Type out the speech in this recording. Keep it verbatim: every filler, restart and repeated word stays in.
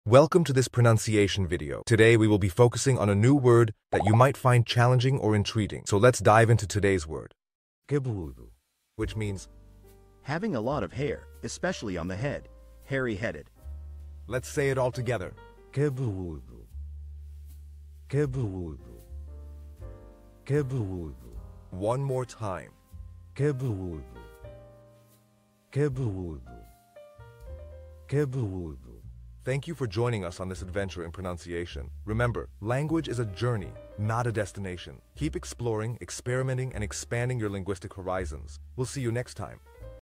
Welcome to this pronunciation video. Today we will be focusing on a new word that you might find challenging or intriguing. So let's dive into today's word, Cabeludo, which means having a lot of hair, especially on the head, hairy-headed. Let's say it all together. Cabeludo. Cabeludo. Cabeludo. One more time. Cabeludo. Cabeludo. Cabeludo. Thank you for joining us on this adventure in pronunciation. Remember, language is a journey, not a destination. Keep exploring, experimenting, and expanding your linguistic horizons. We'll see you next time.